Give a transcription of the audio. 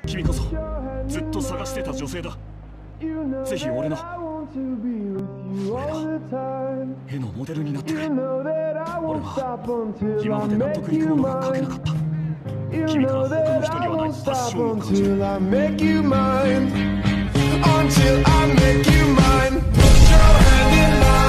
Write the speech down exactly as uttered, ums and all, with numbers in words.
君こそずっと探してた女性だ。ぜひ俺の俺の絵のモデルになってくれ。俺は今まで納得いくものが描けなかった。君から他の人にはないパッションを感じる。Until I make you mine, put your hand in mine.